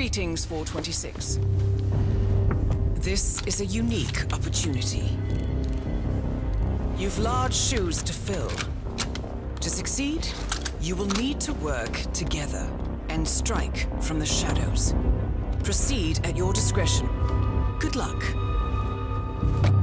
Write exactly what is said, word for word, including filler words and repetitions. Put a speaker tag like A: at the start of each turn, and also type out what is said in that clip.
A: Greetings, four twenty-six. This is a unique opportunity. You've large shoes to fill. To succeed, you will need to work together and strike from the shadows. Proceed at your discretion. Good luck.